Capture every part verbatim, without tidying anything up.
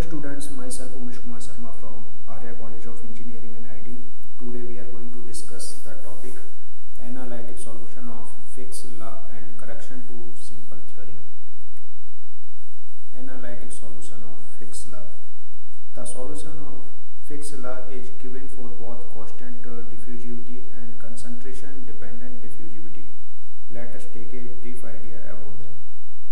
students, myself Umesh Kumar Sharma from Arya College of Engineering and I T. Today we are going to discuss the topic analytic solution of Fick's law and correction to simple theory. Analytic solution of Fick's law. The solution of Fick's law is given for both constant uh, diffusivity and concentration dependent diffusivity. Let us take a brief idea about them.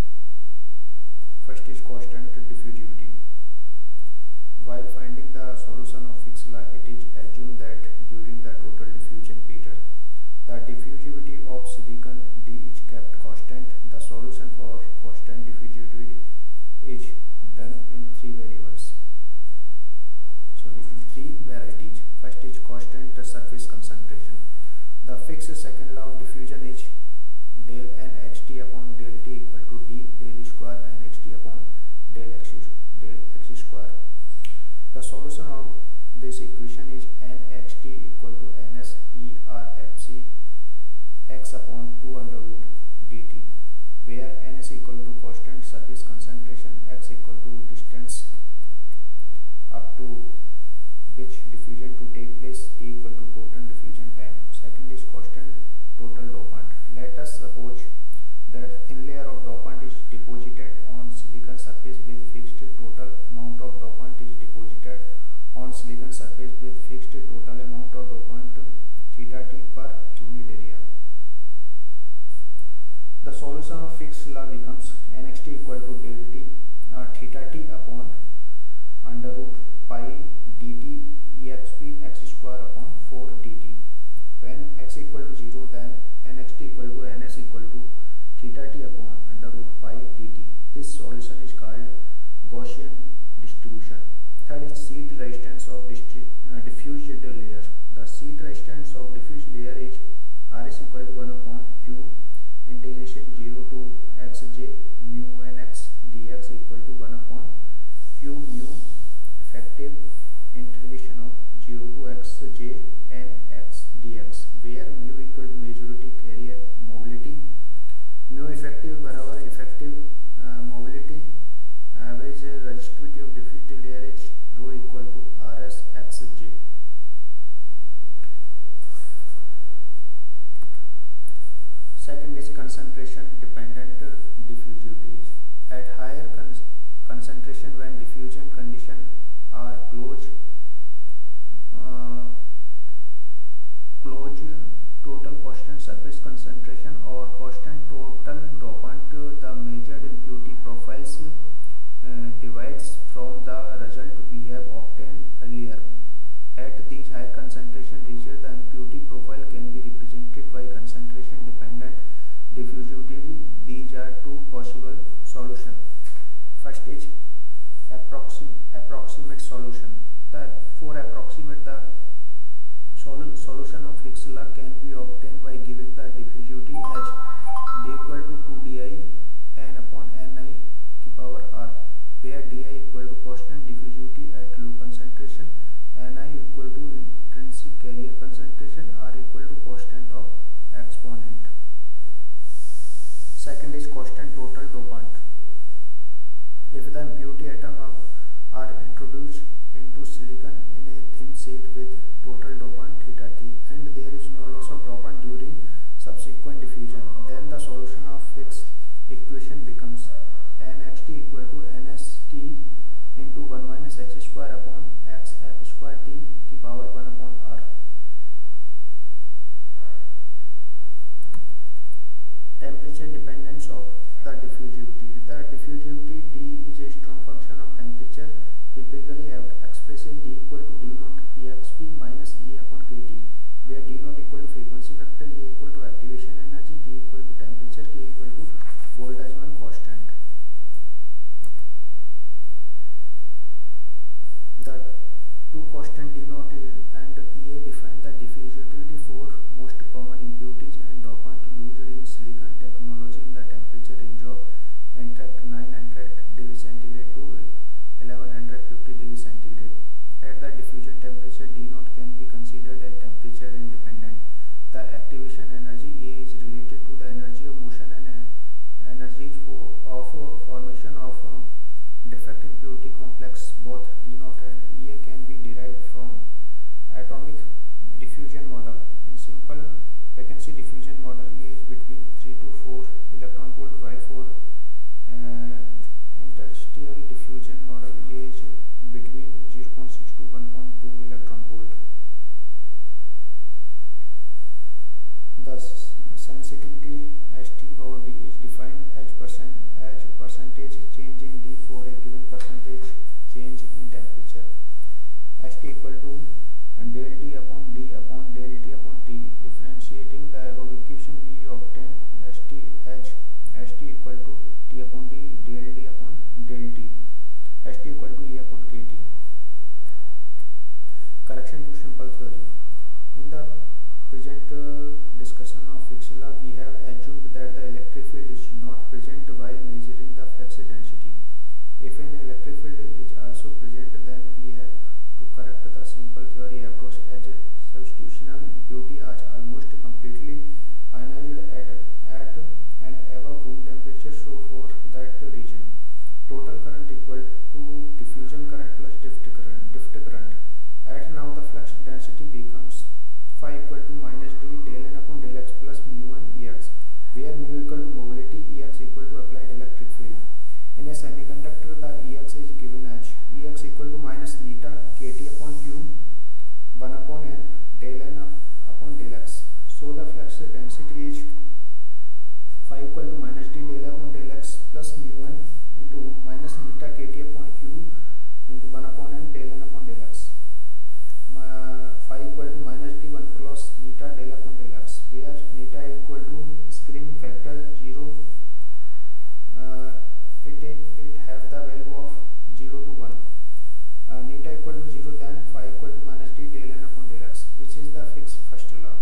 First is constant diffusivity. While finding the solution of Fick's law, it is assumed that during the total diffusion period, the diffusivity of silicon D is kept constant. The solution for constant diffusivity is done in three variables. Sorry, in three varieties. First is constant surface concentration. The Fick's second law of diffusion is del n xt upon del t equal to d del square n xt upon del x del x square. The solution of this equation is n xt equal to ns e r f c x upon two under root dt, where n is equal to constant surface concentration, x equal to distance up to which diffusion to take place, t equal to total diffusion time. Second is constant total dopant. Let us suppose that thin layer of dopant is deposited on silicon surface with fixed total amount of dopant is deposited on silicon surface with fixed total amount of dopant theta t per unit area. The solution of Fick's law becomes nxt equal to del t uh, theta t upon under root pi dt exp x square upon four dt. When x equal to zero, then nxt equal to ns equal to theta t upon under root pi dt. This solution is called Gaussian distribution. Third is seat resistance of uh, diffused layer. The seat resistance of diffused layer is R is equal to one upon q integration zero to xj mu nx dx equal to one upon q mu effective integration of zero to xj nx dx, where mu equal to majority carrier mobility, mu effective बराबर effective uh, mobility, average resistivity of diffused layer is rho equal to rs xj. Second is concentration dependent diffusivity. At higher con concentration, when diffusion conditions are close, uh, close total constant surface concentration or constant total dopant, the measured impurity profiles uh, divides from the result we have obtained earlier. At these higher concentration regions, the impurity profile can be represented by concentration dependent diffusivity. These are two possible solutions. First is approxim approximate solution. The for approximate the sol solution of Fick's law can be obtained by giving the diffusivity as d equal to two di n upon ni की power r, where di equal to constant diffusivity at low concentration, ni equal to intrinsic carrier concentration, r equal to constant of exponent. Second is constant total dopant. If the impurity atom of are introduced into silicon in a thin sheet with total dopant theta t and there is no loss of dopant during subsequent diffusion, then the solution of Fick's equation becomes nxt equal to nst into one minus x square upon x f square t की power one upon r. Temperature dependence of the diffusivity. The diffusivity d is a strong function of temperature, typically expresses d equal to d naught exp minus E upon kt, where d naught equal to frequency factor, E equal to activation energy, T equal to temperature, K equal to Boltzmann constant. The two constant d naught and E A define the diffusivity for most common impurities and dopant used in silicon technology in the temperature range of interact nine hundred degrees centigrade to eleven fifty degrees centigrade. At the diffusion temperature, d naught can be considered as temperature independent. The activation energy E A is related to the energy of motion and uh, energies for, of uh, formation of uh, defect impurity complex, both D naught and E A can be derived from atomic diffusion model. In simple vacancy diffusion model, E A is between three to four electron volt, while for uh, interstitial diffusion model, E A is between zero point six to one point two electron volt. Thus, sensitivity S T power D is defined as percent as percentage change in D for a given percentage change in temperature. S T equal to del D upon D upon del T upon T. Differentiating the above equation, we obtain S T as S T equal to T upon D del D upon del T. S T equal to E upon K T. Correction to simple theory. In the present uh, discussion of Fick's law, we have assumed that the electric field is not present while measuring the flux density. If an electric field is also present, then we have to correct the simple theory approach as substitutional impurity is almost completely ionized at, at and above room temperature, so for that region total current equal to diffusion current plus drift current. Drift current. At now the flux density becomes phi equal to minus d del n upon del x plus mu one ex, where mu equal to mobility, ex equal to applied electric field. In a semiconductor, the ex is given as ex equal to minus neta kt upon q one upon n del n upon del x. So the flux density is phi equal to minus d del upon del x plus mu one into minus neta kt upon q into one upon n del n upon del x. Uh, phi equal to minus d one plus neta del upon del x, where neta equal to screen factor zero. Uh, it it have the value of zero to one. Uh, neta equal to zero, then phi equal to minus d del n upon del x, which is the Fick's first law.